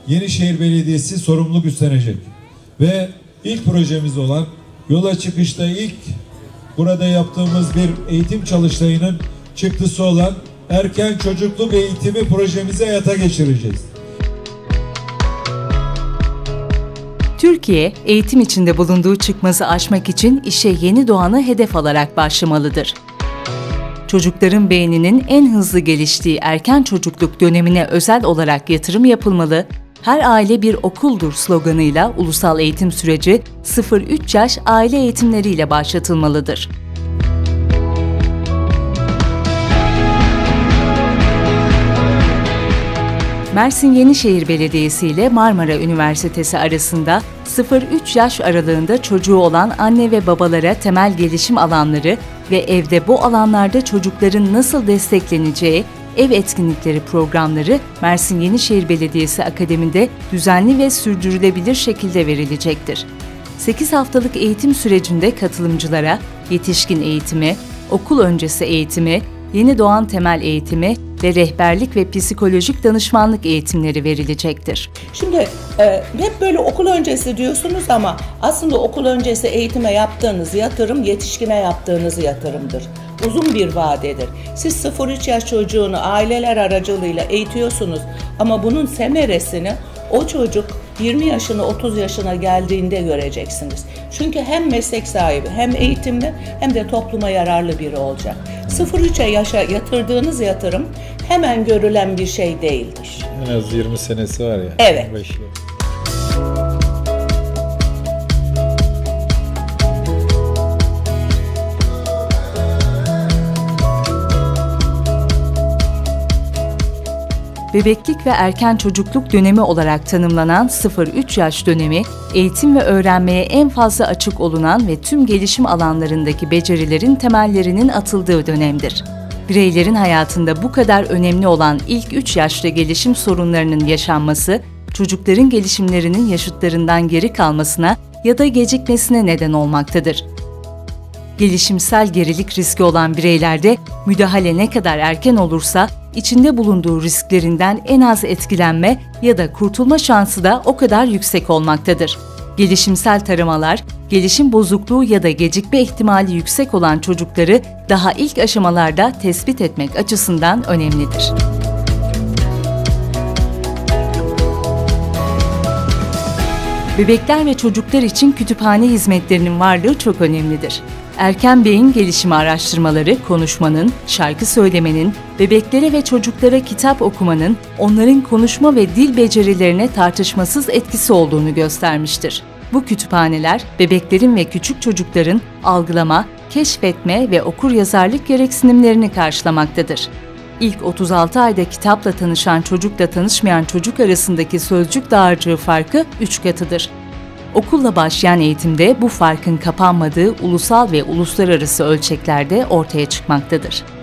Yenişehir Belediyesi sorumluluk üstlenecek. Ve ilk projemiz olan yola çıkışta ilk burada yaptığımız bir eğitim çalıştayının çıktısı olan erken çocukluk eğitimi projemizi hayata geçireceğiz. Türkiye, eğitim içinde bulunduğu çıkmazı aşmak için işe yeni doğanı hedef alarak başlamalıdır. Çocukların beyninin en hızlı geliştiği erken çocukluk dönemine özel olarak yatırım yapılmalı, her aile bir okuldur sloganıyla ulusal eğitim süreci 0-3 yaş aile eğitimleriyle başlatılmalıdır. Mersin Yenişehir Belediyesi ile Marmara Üniversitesi arasında 0-3 yaş aralığında çocuğu olan anne ve babalara temel gelişim alanları ve evde bu alanlarda çocukların nasıl destekleneceği, ev etkinlikleri programları Mersin Yenişehir Belediyesi Akademi'de düzenli ve sürdürülebilir şekilde verilecektir. 8 haftalık eğitim sürecinde katılımcılara yetişkin eğitimi, okul öncesi eğitimi, yeni doğan temel eğitimi ve rehberlik ve psikolojik danışmanlık eğitimleri verilecektir. Şimdi hep böyle okul öncesi diyorsunuz ama aslında okul öncesi eğitime yaptığınız yatırım yetişkine yaptığınız yatırımdır. Uzun bir vadedir. Siz 0-3 yaş çocuğunu aileler aracılığıyla eğitiyorsunuz ama bunun semeresini o çocuk 20 yaşına 30 yaşına geldiğinde göreceksiniz. Çünkü hem meslek sahibi hem eğitimli hem de topluma yararlı biri olacak. 0-3 yaşa yatırdığınız yatırım hemen görülen bir şey değildir. En az 20 senesi var ya. Evet. Bebeklik ve erken çocukluk dönemi olarak tanımlanan 0-3 yaş dönemi, eğitim ve öğrenmeye en fazla açık olunan ve tüm gelişim alanlarındaki becerilerin temellerinin atıldığı dönemdir. Bireylerin hayatında bu kadar önemli olan ilk 3 yaşta gelişim sorunlarının yaşanması, çocukların gelişimlerinin yaşıtlarından geri kalmasına ya da gecikmesine neden olmaktadır. Gelişimsel gerilik riski olan bireylerde müdahale ne kadar erken olursa, içinde bulunduğu risklerinden en az etkilenme ya da kurtulma şansı da o kadar yüksek olmaktadır. Gelişimsel taramalar, gelişim bozukluğu ya da gecikme ihtimali yüksek olan çocukları daha ilk aşamalarda tespit etmek açısından önemlidir. Bebekler ve çocuklar için kütüphane hizmetlerinin varlığı çok önemlidir. Erken beyin gelişimi araştırmaları konuşmanın, şarkı söylemenin, bebeklere ve çocuklara kitap okumanın onların konuşma ve dil becerilerine tartışmasız etkisi olduğunu göstermiştir. Bu kütüphaneler, bebeklerin ve küçük çocukların algılama, keşfetme ve okuryazarlık gereksinimlerini karşılamaktadır. İlk 36 ayda kitapla tanışan çocukla tanışmayan çocuk arasındaki sözcük dağarcığı farkı 3 katıdır. Okulla başlayan eğitimde bu farkın kapanmadığı ulusal ve uluslararası ölçeklerde ortaya çıkmaktadır.